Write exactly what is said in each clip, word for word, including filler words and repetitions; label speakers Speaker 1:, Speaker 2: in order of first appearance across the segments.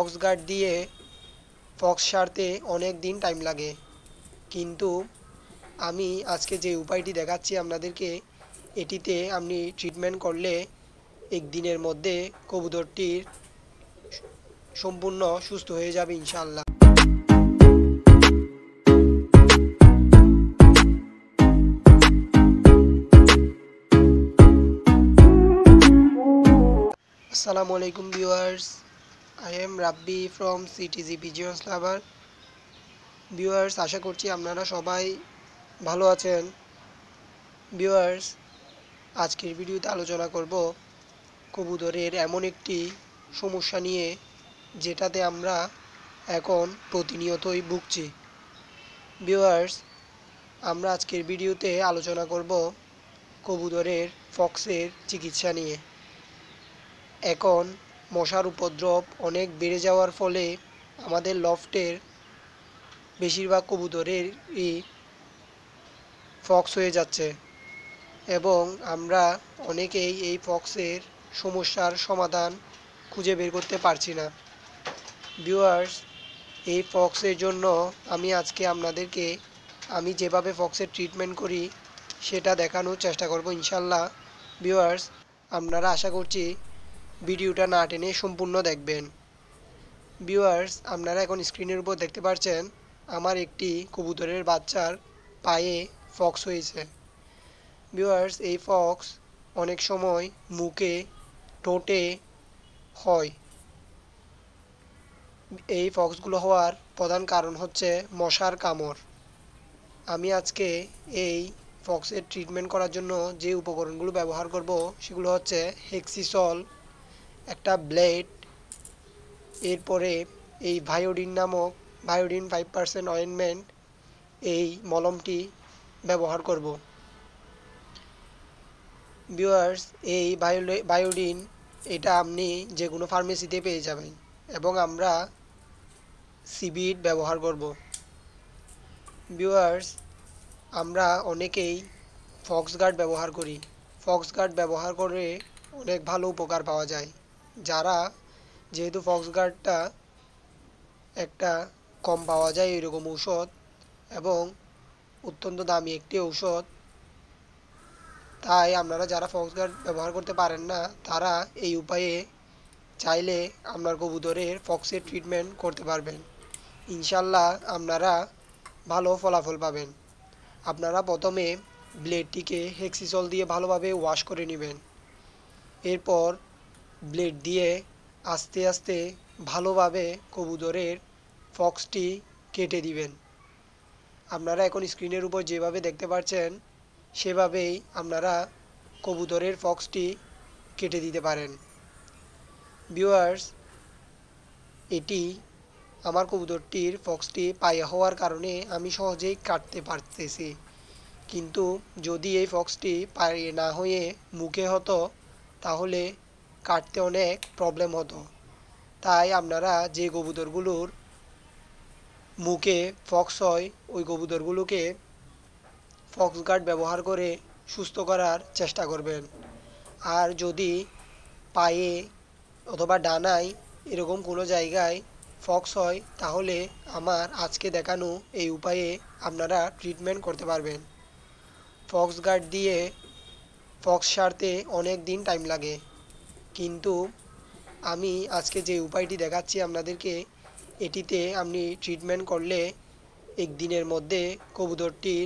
Speaker 1: Fox guard দিয়ে Fox সারতে অনেক দিন টাইম লাগে, কিন্তু আমি আজকে যে উপায়টি দেখাচ্ছি আপনাদেরকে, এটিতে আপনি ট্রিটমেন্ট করলে একদিনের মধ্যে কবুতরটির সম্পূর্ণ সুস্থ হয়ে যাবে ইনশাআল্লাহ। আসসালামু আলাইকুম viewers, I am Rabbi from CTG pigeons lover. Viewers, আশা করছি আপনারা সবাই ভালো আছেন। ভিউয়ার্স, আজকের ভিডিওতে আলোচনা করব কবুতরের এমন একটি সমস্যা নিয়ে যেটাতে আমরা এখন প্রতিনিয়তই ভুগছি। ভিউয়ার্স, আমরা আজকের ভিডিওতে আলোচনা করব কবুতরের ফক্সের চিকিৎসা নিয়ে। এখন মশার উপদ্রব অনেক বেড়ে যাওয়ার ফলে আমাদের লফটের বেশিরভাগ কবুতরেরই ফক্স হয়ে যাচ্ছে এবং আমরা অনেকেই এই ফক্সের সমস্যার সমাধান খুঁজে বের করতে পারছি না। ভিউয়ার্স, এই ফক্সের জন্য আমি আজকে আপনাদেরকে আমি যেভাবে ফক্সের ট্রিটমেন্ট করি সেটা দেখানোর চেষ্টা করব ইনশাল্লাহ। ভিউয়ার্স, আপনারা আশা করছি ভিডিওটা না টেনে সম্পূর্ণ দেখবেন। ভিউয়ার্স, আপনারা এখন স্ক্রিনের উপর দেখতে পাচ্ছেন আমার একটি কবুতরের বাচ্চার পায়ে ফক্স হয়েছে। ভিউয়ার্স, এই ফক্স অনেক সময় মুখে, ঠোঁটে হয়। এই ফক্সগুলো হওয়ার প্রধান কারণ হচ্ছে মশার কামড়। আমি আজকে এই ফক্সের ট্রিটমেন্ট করার জন্য যে উপকরণগুলো ব্যবহার করব সেগুলো হচ্ছে হেক্সিসল, একটা ব্লেড, এরপরে এই ভায়োডিন নামক ভায়োডিন ফাইভ পার্সেন্ট অয়েনমেন্ট, এই মলমটি ব্যবহার করব। ভিউয়ার্স, এই বায়োডিন এটা আপনি যে কোনো ফার্মেসিতে পেয়ে যাবেন এবং আমরা সিবিড ব্যবহার করব। ভিউয়ার্স, আমরা অনেকেই ফক্স গার্ড ব্যবহার করি। ফক্স গার্ড ব্যবহার করে অনেক ভালো উপকার পাওয়া যায়। যারা যেহেতু ফক্স গার্ডটা একটা কম পাওয়া যায় এরকম ঔষধ এবং অত্যন্ত দামি একটি ঔষধ, তাই আপনারা যারা ফক্স গার্ড ব্যবহার করতে পারেন না তারা এই উপায়ে চাইলে আপনার কবুতরের ফক্সের ট্রিটমেন্ট করতে পারবেন। ইনশাল্লাহ আপনারা ভালো ফলাফল পাবেন। আপনারা প্রথমে ব্লেডটিকে হেক্সিসল দিয়ে ভালোভাবে ওয়াশ করে নেবেন। এরপর ব্লেড দিয়ে আস্তে আস্তে ভালোভাবে কবুতরের ফক্সটি কেটে দিবেন। আপনারা এখন স্ক্রিনের উপর যেভাবে দেখতে পাচ্ছেন সেভাবেই আপনারা কবুতরের ফক্সটি কেটে দিতে পারেন। ভিউয়ার্স, এটি আমার কবুতরটির ফক্সটি পায়ে হওয়ার কারণে আমি সহজেই কাটতে পারতেছি, কিন্তু যদি এই ফক্সটি পায়ে না হয়ে মুখে হতো তাহলে কাটতে অনেক প্রবলেম হতো। তাই আপনারা যে কবুতরগুলোর মুখে ফক্স হয় ওই কবুতরগুলোকে ফক্স গার্ড ব্যবহার করে সুস্থ করার চেষ্টা করবেন। আর যদি পায়ে অথবা ডানায় এরকম কোনো জায়গায় ফক্স হয় তাহলে আমার আজকে দেখানো এই উপায়ে আপনারা ট্রিটমেন্ট করতে পারবেন। ফক্স গার্ড দিয়ে ফক্স সারতে অনেক দিন টাইম লাগে, কিন্তু আমি আজকে যে উপায়টি দেখাচ্ছি আপনাদেরকে, এটিতে আপনি ট্রিটমেন্ট করলে একদিনের মধ্যে কবুতরটির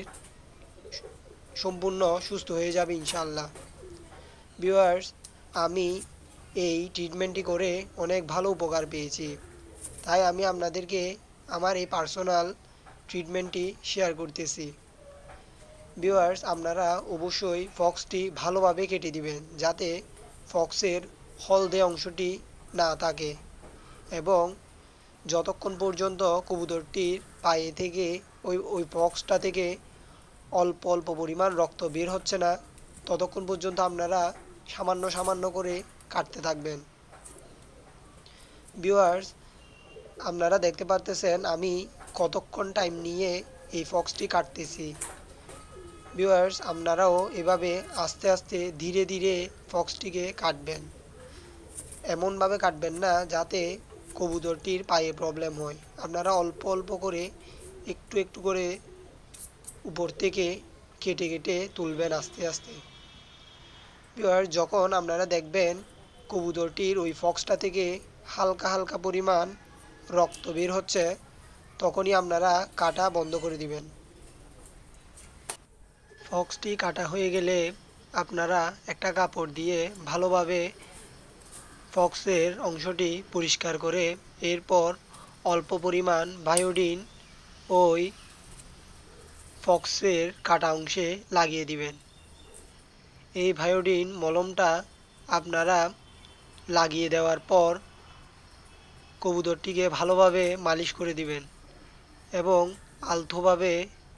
Speaker 1: সম্পূর্ণ সুস্থ হয়ে যাবে ইনশাআল্লাহ। ভিউয়ার্স, আমি এই ট্রিটমেন্টটি করে অনেক ভালো উপকার পেয়েছি, তাই আমি আপনাদেরকে আমার এই পার্সোনাল ট্রিটমেন্টটি শেয়ার করতেছি। ভিউয়ার্স, আপনারা অবশ্যই ফক্সটি ভালোভাবে কেটে দিবেন যাতে ফক্সের হলদে অংশটি না থাকে এবং যতক্ষণ পর্যন্ত কবুতরটির পায়ে থেকে ওই ওই ফক্সটা থেকে অল্প অল্প পরিমাণ রক্ত বের হচ্ছে না ততক্ষণ পর্যন্ত আপনারা সামান্য সামান্য করে কাটতে থাকবেন। ভিউয়ার্স, আপনারা দেখতে পারতেছেন আমি কতক্ষণ টাইম নিয়ে এই ফক্সটি কাটতেছি। ভিউয়ার্স, আপনারাও এভাবে আস্তে আস্তে ধীরে ধীরে ফক্সটিকে কাটবেন। এমনভাবে কাটবেন না যাতে কবুতরটির পায়ে প্রবলেম হয়। আপনারা অল্প অল্প করে একটু একটু করে উপর থেকে কেটে কেটে তুলবেন আস্তে আস্তে। এবার যখন আপনারা দেখবেন কবুতরটির ওই ফক্সটা থেকে হালকা হালকা পরিমাণ রক্ত বের হচ্ছে, তখনই আপনারা কাটা বন্ধ করে দিবেন। ফক্সটি কাটা হয়ে গেলে আপনারা একটা কাপড় দিয়ে ভালোভাবে ফক্সের অংশটি পরিষ্কার করে এরপর অল্প পরিমাণ বায়োডিন ওই ফক্সের কাটা অংশে লাগিয়ে দিবেন। এই বায়োডিন মলমটা আপনারা লাগিয়ে দেওয়ার পর কবুতরটিকে ভালোভাবে মালিশ করে দিবেন এবং আলতোভাবে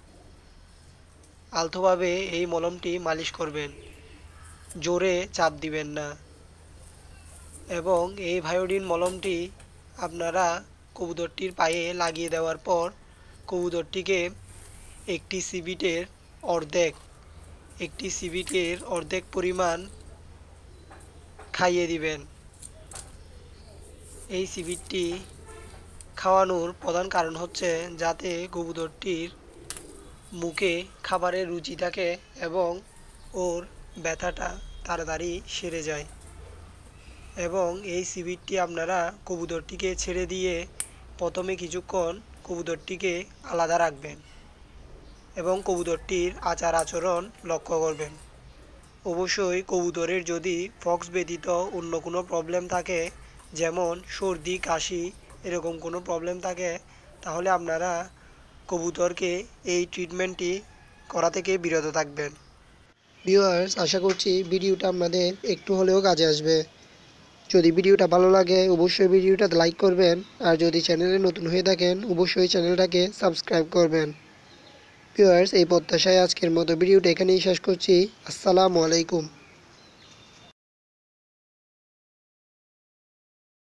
Speaker 1: আলতোভাবে এই মলমটি মালিশ করবেন, জোরে চাপ দিবেন না। এবং এই বায়োডিন মলমটি আপনারা কবুতরটির পায়ে লাগিয়ে দেওয়ার পর কবুতরটিকে একটি সিবিটের অর্ধেক একটি সিবিটের অর্ধেক পরিমাণ খাইয়ে দিবেন। এই সিবিটটি খাওয়ানোর প্রধান কারণ হচ্ছে যাতে কবুতরটির মুখে খাবারের রুচি থাকে এবং ওর ব্যথাটা তাড়াতাড়ি সেরে যায়। এবং এই সিবিটটি আপনারা কবুতরটিকে ছেড়ে দিয়ে প্রথমে কিছুক্ষণ কবুতরটিকে আলাদা রাখবেন এবং কবুতরটির আচার আচরণ লক্ষ্য করবেন। অবশ্যই কবুতরের যদি ফক্স ব্যতীত অন্য কোনো প্রবলেম থাকে, যেমন সর্দি কাশি এরকম কোনো প্রবলেম থাকে, তাহলে আপনারা কবুতরকে এই ট্রিটমেন্টটি করা থেকে বিরত থাকবেন। ভিউয়ার্স, আশা করছি ভিডিওটা আপনাদের একটু হলেও কাজে আসবে। যদি ভিডিওটা ভালো লাগে অবশ্যই ভিডিওটা লাইক করবেন, আর যদি চ্যানেলে নতুন হয়ে থাকেন অবশ্যই চ্যানেলটাকে সাবস্ক্রাইব করবেন। ভিউয়ার্স, এই প্রত্যাশায় আজকের মতো ভিডিওটা এখানেই শেষ করছি। আসসালামু আলাইকুম।